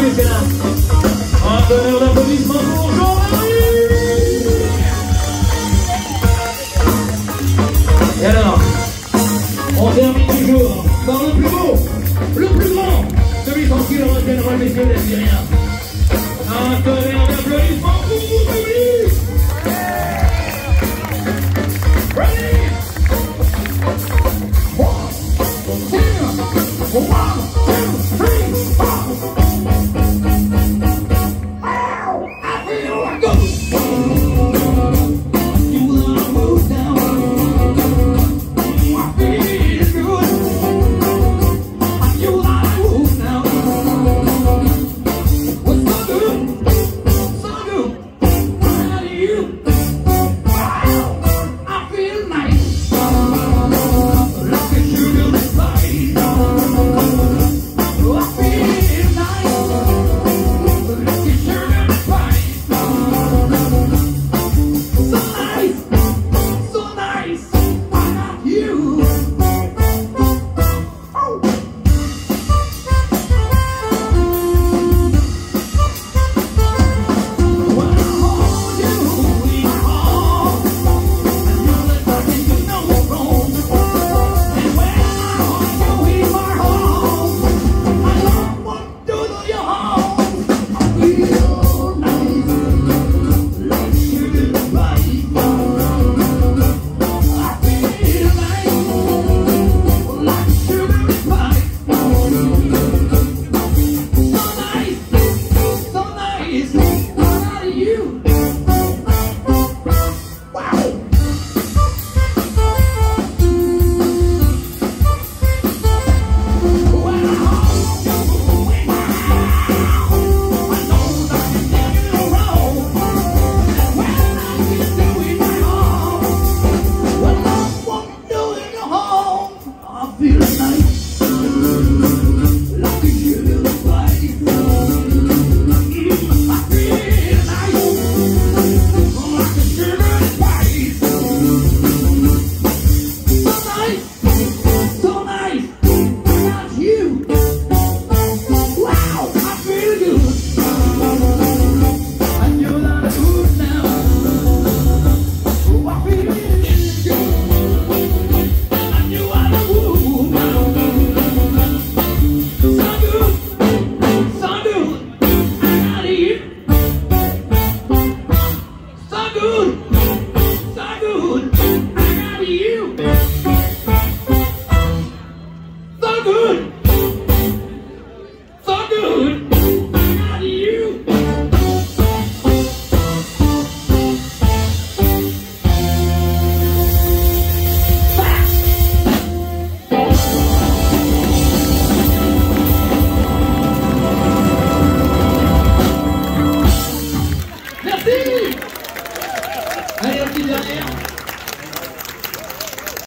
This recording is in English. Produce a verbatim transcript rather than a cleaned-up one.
mécénat. Un tonnerre d'applaudissements pour Jean-Marie. Et alors, on termine toujours par le plus beau, le plus grand, celui sans qui le rock'n'roll, messieurs les Syriens. Un tonnerre d'applaudissements pour vous, public. Ready? One, two, one, two, three, four. Ow, I feel like go. You wanna move down? I feel good. You wanna move now? What's so good? So good. How do you? Wow, I feel nice. Like a sugar spice. I feel nice. Like a sugar spice. So nice, so nice. I got you. Oh. When I hold you in my arms, I know that I can do no wrong. And when I hold you in my arms, I don't want to do you harm. I feel nice, like sugar spice. I feel nice, like sugar spice. So nice, so nice. How do you? Wow. When I hold you in my arms, I know that I can do no wrong. And when I get you in my arms, well, I won't do it no harm. I feel nice, like a sugar spice. Mm, I feel nice, like a sugar spice. So nice, so nice. I got you. Wow, I feel good. I know that I move now. Oh, I feel good. I knew I move now. So good, so good. I got you. So good, so good. I got you. So good, so good. I got you. Merci. Allez, la petite dernière.